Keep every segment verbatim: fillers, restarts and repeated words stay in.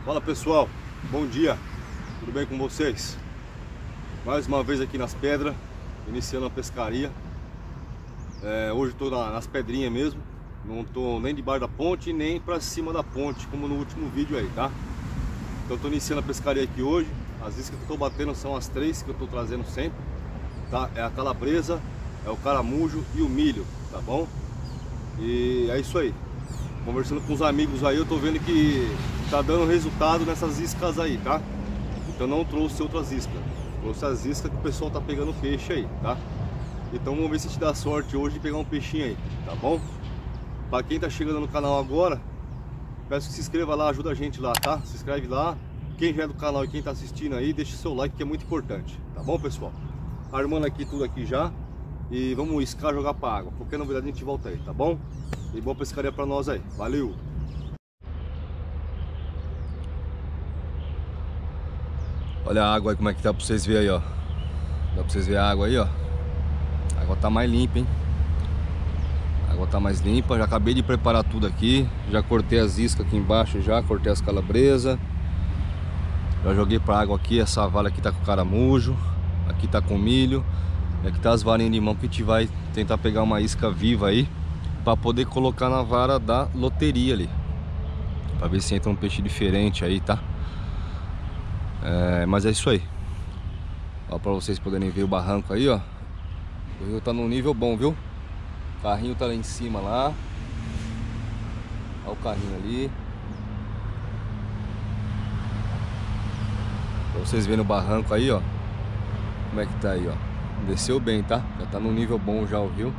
Fala pessoal, bom dia, tudo bem com vocês? Mais uma vez aqui nas pedras, iniciando a pescaria. é, Hoje estou na, nas pedrinhas mesmo. Não estou nem debaixo da ponte, nem para cima da ponte, como no último vídeo aí, tá? Então estou iniciando a pescaria aqui hoje. As iscas que eu estou batendo são as três que eu estou trazendo sempre, tá? É a calabresa, é o caramujo e o milho, tá bom? E é isso aí. Conversando com os amigos aí, eu tô vendo que tá dando resultado nessas iscas aí, tá? Então não trouxe outras iscas, trouxe as iscas que o pessoal tá pegando peixe aí, tá? Então vamos ver se te dá sorte hoje de pegar um peixinho aí, tá bom? Pra quem tá chegando no canal agora, peço que se inscreva lá, ajuda a gente lá, tá? Se inscreve lá. Quem já é do canal e quem tá assistindo aí, deixa seu like que é muito importante, tá bom, pessoal? Armando aqui tudo aqui já. E vamos iscar, jogar pra água. Qualquer novidade a gente volta aí, tá bom? E boa pescaria pra nós aí. Valeu! Olha a água aí, como é que tá pra vocês verem aí, ó. Dá pra vocês verem a água aí, ó. A água tá mais limpa, hein? A água tá mais limpa. Já acabei de preparar tudo aqui. Já cortei as iscas aqui embaixo já. Cortei as calabresas. Já joguei pra água aqui. Essa vara aqui tá com caramujo. Aqui tá com milho. E aqui tá as varinhas de mão que a gente vai tentar pegar uma isca viva aí pra poder colocar na vara da loteria ali, pra ver se entra um peixe diferente aí, tá? É, mas é isso aí. Ó, pra vocês poderem ver o barranco aí, ó. O rio tá num nível bom, viu? O carrinho tá lá em cima lá. Ó o carrinho ali. Pra vocês verem o barranco aí, ó. Como é que tá aí, ó. Desceu bem, tá? Já tá num nível bom já o rio.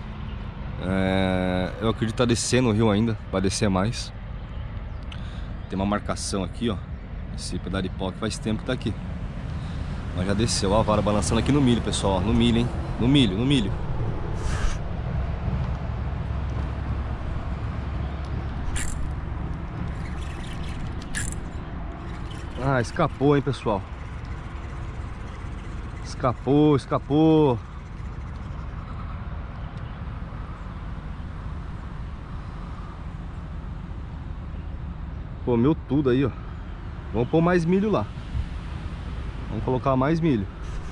É, eu acredito que tá descendo o rio ainda. Vai descer mais. Tem uma marcação aqui, ó. Esse pedaço de pau que faz tempo que tá aqui. Mas já desceu. Ó a vara balançando aqui no milho, pessoal, ó. No milho, hein? No milho, no milho. Ah, escapou, hein, pessoal. Escapou, escapou. Comeu tudo aí, ó. Vamos pôr mais milho lá. Vamos colocar mais milho.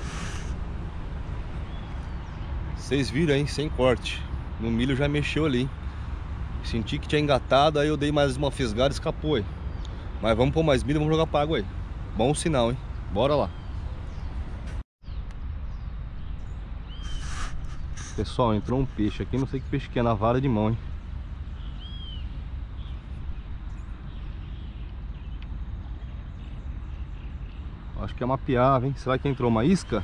Vocês viram, hein? Sem corte. No milho já mexeu ali, hein? Senti que tinha engatado, aí eu dei mais uma fisgada e escapou aí. Mas vamos pôr mais milho e vamos jogar pra água aí. Bom sinal, hein? Bora lá. Pessoal, entrou um peixe aqui, não sei que peixe que é, na vara de mão, hein? Acho que é uma piava, hein? Será que entrou uma isca?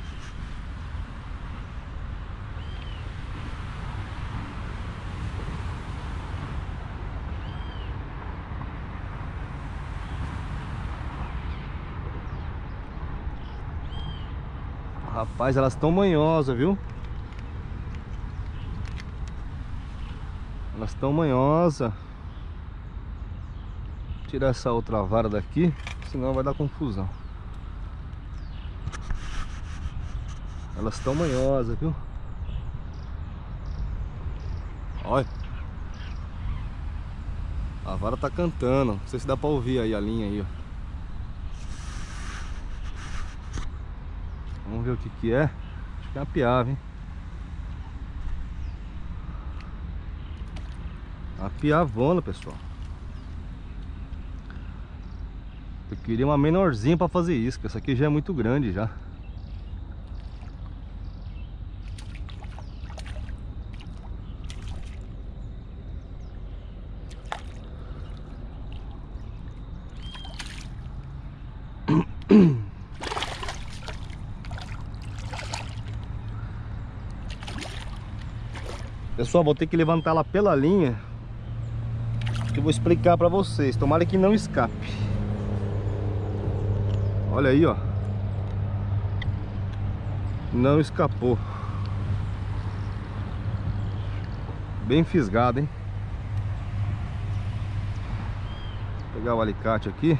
Rapaz, elas estão manhosas, viu? Elas estão manhosas. Vou tirar essa outra vara daqui, senão vai dar confusão. Elas estão manhosas, viu? Olha. A vara tá cantando. Não sei se dá pra ouvir aí a linha aí, ó. Vamos ver o que que é. Acho que é uma piava, hein? Uma piavona, pessoal. Eu queria uma menorzinha pra fazer isca. Essa aqui já é muito grande já. Pessoal, vou ter que levantar ela pela linha, que eu vou explicar pra vocês. Tomara que não escape. Olha aí, ó. Não escapou. Bem fisgado, hein? Vou pegar o alicate aqui.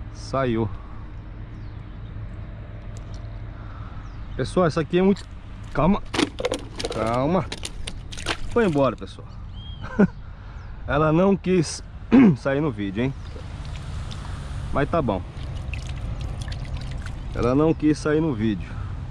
Saiu. Pessoal, essa aqui é muito Calma. Calma. Foi embora, pessoal. Ela não quis sair no vídeo, hein? Mas tá bom. Ela não quis sair no vídeo.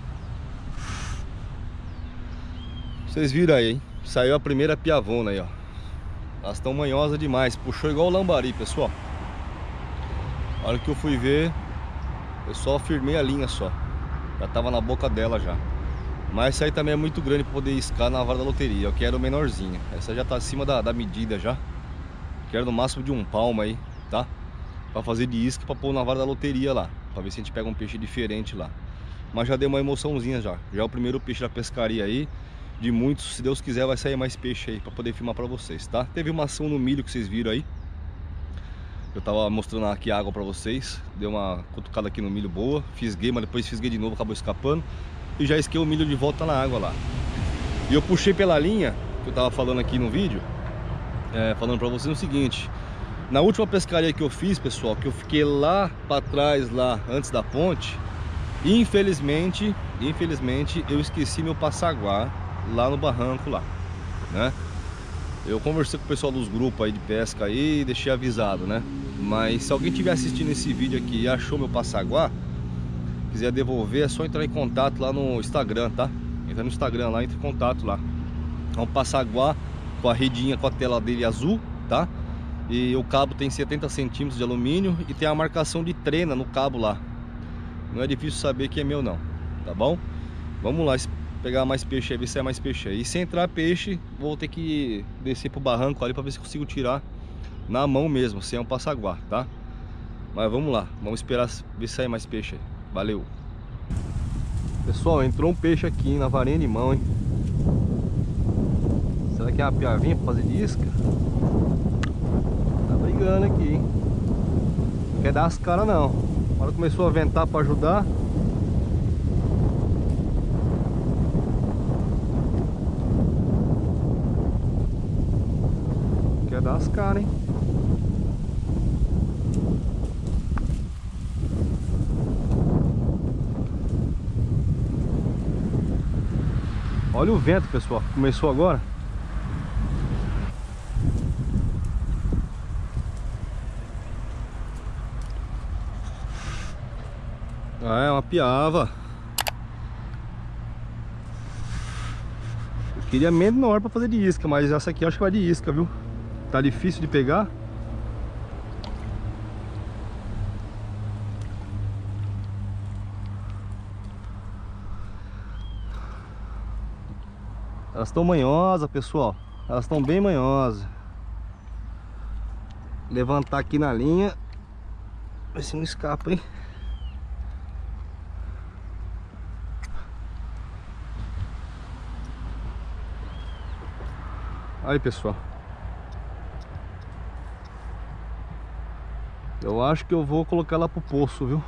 Vocês viram aí, hein? Saiu a primeira piavona aí, ó. Elas estão manhosas demais. Puxou igual o lambari, pessoal. A hora que eu fui ver, eu só firmei a linha só. Já tava na boca dela já. Mas essa aí também é muito grande para poder iscar na vara da loteria. Eu quero menorzinha. Essa já tá acima da, da medida já. Quero no máximo de um palmo aí, tá? Pra fazer de isca, pra pôr na vara da loteria lá. Pra ver se a gente pega um peixe diferente lá. Mas já deu uma emoçãozinha já. Já é o primeiro peixe da pescaria aí. De muitos, se Deus quiser vai sair mais peixe aí pra poder filmar pra vocês, tá? Teve uma ação no milho que vocês viram aí. Eu tava mostrando aqui a água pra vocês. Deu uma cutucada aqui no milho boa. Fisguei, mas depois fisguei de novo, acabou escapando. E já isquei o milho de volta na água lá. E eu puxei pela linha, que eu tava falando aqui no vídeo, é, falando pra vocês o seguinte. Na última pescaria que eu fiz, pessoal, que eu fiquei lá pra trás, lá antes da ponte, infelizmente, infelizmente eu esqueci meu passaguá lá no barranco lá, né? Eu conversei com o pessoal dos grupos aí de pesca aí e deixei avisado, né? Mas se alguém estiver assistindo esse vídeo aqui e achou meu passaguá, quiser devolver, é só entrar em contato lá no Instagram, tá? Entra no Instagram lá, entra em contato lá. É um passaguá com a redinha, com a tela dele azul, tá? E o cabo tem setenta centímetros de alumínio e tem a marcação de trena no cabo lá. Não é difícil saber que é meu não, tá bom? Vamos lá pegar mais peixe aí, ver se é mais peixe aí. E se entrar peixe, vou ter que descer pro barranco ali pra ver se consigo tirar na mão mesmo, sem um passaguá, tá? Mas vamos lá, vamos esperar ver se sai mais peixe aí. Valeu. Pessoal, entrou um peixe aqui na varinha de mão, hein? Será que é uma piavinha pra fazer de isca? Tá brigando aqui, hein? Não quer dar as caras não. A hora começou a ventar pra ajudar. Não quer dar as caras, hein? Olha o vento, pessoal, começou agora. Ah, é uma piava. Eu queria menor para fazer de isca, mas essa aqui eu acho que vai de isca, viu? Tá difícil de pegar. Elas estão manhosas, pessoal. Elas estão bem manhosas. Levantar aqui na linha. Ver se não escapa, hein? Aí, pessoal. Eu acho que eu vou colocar ela pro poço, viu?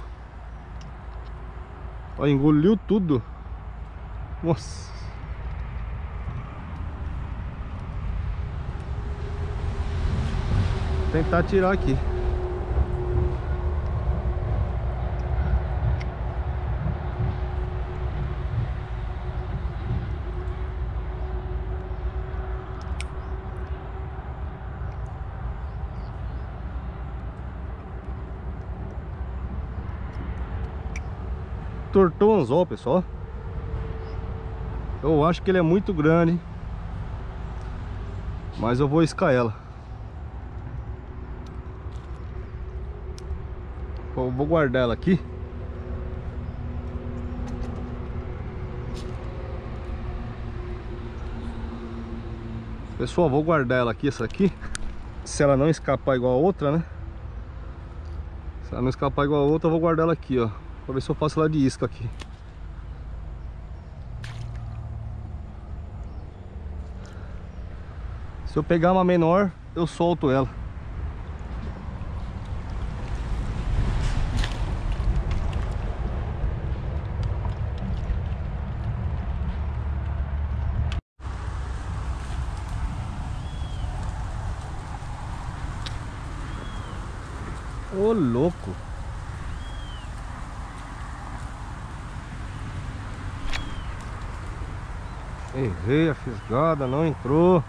Ó, engoliu tudo. Nossa. Tentar tirar aqui. Tortou o anzol, pessoal. Eu acho que ele é muito grande, mas eu vou iscar ela. Eu vou guardar ela aqui. Pessoal, vou guardar ela aqui, essa aqui. Se ela não escapar igual a outra, né? Se ela não escapar igual a outra, eu vou guardar ela aqui, ó. Pra ver se eu faço ela de isca aqui. Se eu pegar uma menor, eu solto ela. Ô, louco! Errei a fisgada, não entrou.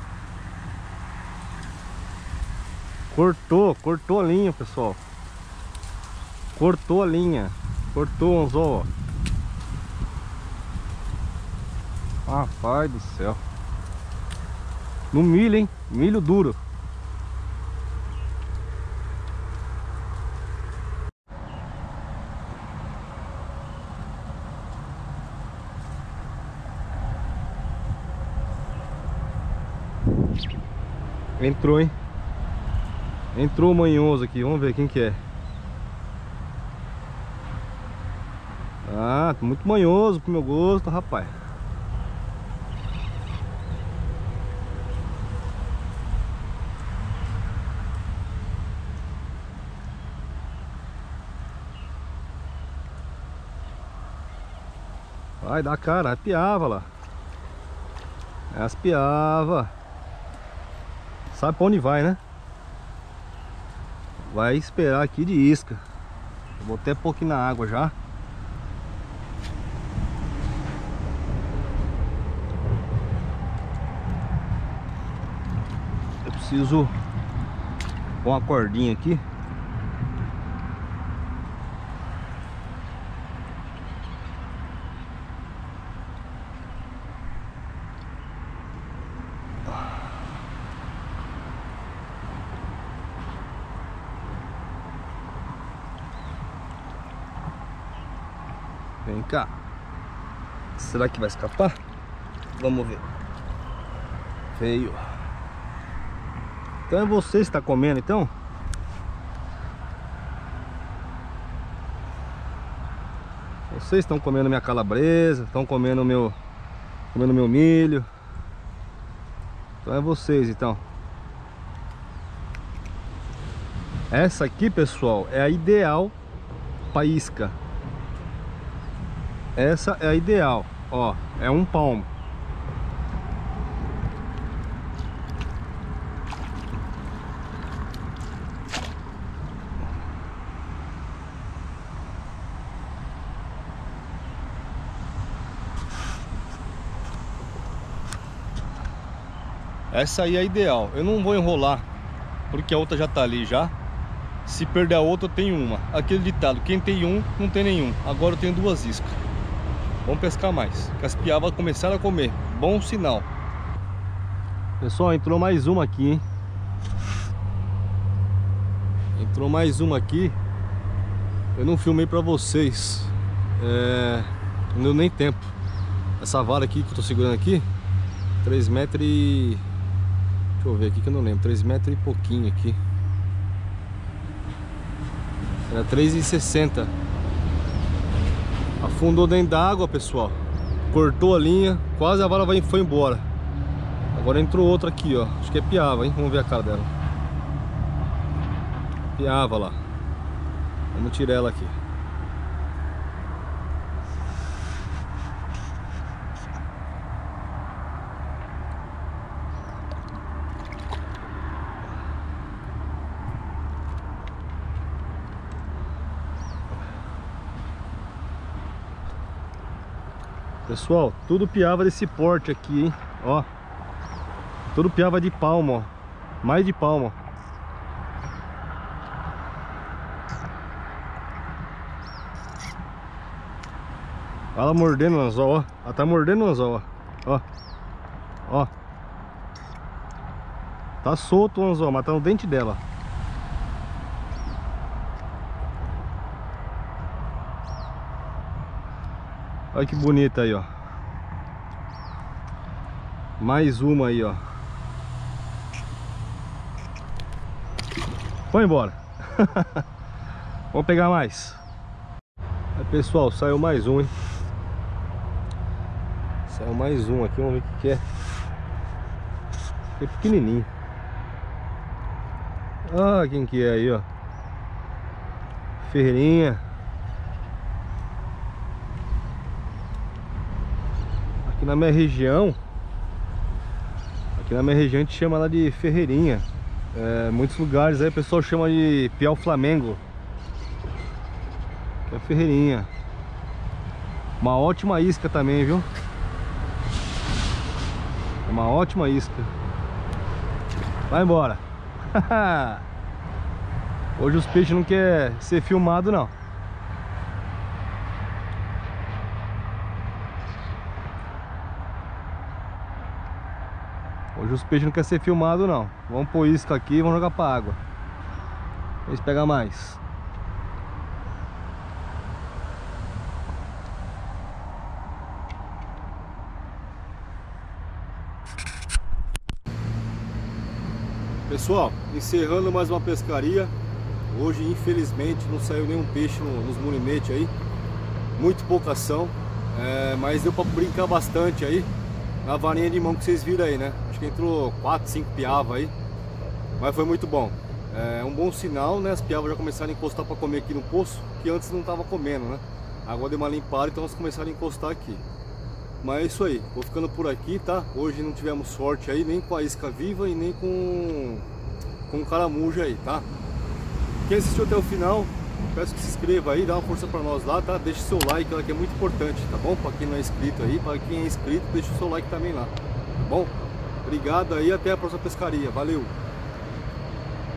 Cortou, cortou a linha, pessoal. Cortou a linha. Cortou o anzol, ó. Rapaz do céu. No milho, hein? Milho duro. Entrou, hein? Entrou o manhoso aqui. Vamos ver quem que é. Ah, muito manhoso pro meu gosto, rapaz. Vai dar cara, piava lá. É as piava. Sabe pra onde vai, né? Vai esperar aqui de isca. Eu vou até pôr aqui na água já. Eu preciso pôr uma cordinha aqui. Vem cá. Será que vai escapar? Vamos ver. Feio. Então é você que está comendo, então? Vocês estão comendo minha calabresa, estão comendo meu comendo meu milho. Então é vocês, então. Essa aqui, pessoal, é a ideal para isca. Essa é a ideal, ó, é um palmo. Essa aí é a ideal. Eu não vou enrolar, porque a outra já tá ali já. Se perder a outra, eu tenho uma. Aquele ditado, quem tem um, não tem nenhum. Agora eu tenho duas iscas. Vamos pescar mais, que as piavas começaram a comer. Bom sinal. Pessoal, entrou mais uma aqui, hein? Entrou mais uma aqui. Eu não filmei pra vocês. É... Não deu nem tempo. Essa vara aqui que eu tô segurando aqui, três metros e... Deixa eu ver aqui que eu não lembro. três metros e pouquinho aqui. Era três e sessenta. Afundou dentro da água, pessoal. Cortou a linha. Quase a vara vai, foi embora. Agora entrou outra aqui, ó. Acho que é piava, hein? Vamos ver a cara dela. Piava lá. Vamos tirar ela aqui. Pessoal, tudo piava desse porte aqui, hein? Ó. Tudo piava de palma, ó. Mais de palma. Ela mordendo o anzol, ó. Ela tá mordendo o anzol, ó. Ó. Ó. Tá solto o anzol, mas tá no dente dela. Olha que bonita aí, ó. Mais uma aí, ó. Foi embora. Vamos pegar mais. Aí, pessoal, saiu mais um, hein? Saiu mais um aqui, vamos ver o que que é. É pequenininho. Ah, quem que é aí, ó? Ferreirinha. Aqui na minha região, aqui na minha região a gente chama ela de ferreirinha. É, muitos lugares aí o pessoal chama de piau flamengo, que é ferreirinha. Uma ótima isca também, viu? É uma ótima isca. Vai embora. Hoje os peixes não querem ser filmado não. Hoje os peixes não querem ser filmados não. Vamos pôr isca aqui e vamos jogar pra água. Vamos pegar mais. Pessoal, encerrando mais uma pescaria. Hoje infelizmente não saiu nenhum peixe no, nos munimetes aí. Muito pouca ação, é, mas deu pra brincar bastante aí na varinha de mão que vocês viram aí, né? Acho que entrou quatro, cinco piavas aí. Mas foi muito bom. É um bom sinal, né? As piavas já começaram a encostar para comer aqui no poço, que antes não estava comendo, né? A água deu uma limpada, então elas começaram a encostar aqui. Mas é isso aí, vou ficando por aqui, tá? Hoje não tivemos sorte aí, nem com a isca viva e nem com, com caramuja aí, tá? Quem assistiu até o final, peço que se inscreva aí, dá uma força pra nós lá, tá? Deixe seu like, que é muito importante, tá bom? Pra quem não é inscrito aí, pra quem é inscrito, deixa o seu like também lá, tá bom? Obrigado aí, até a próxima pescaria, valeu!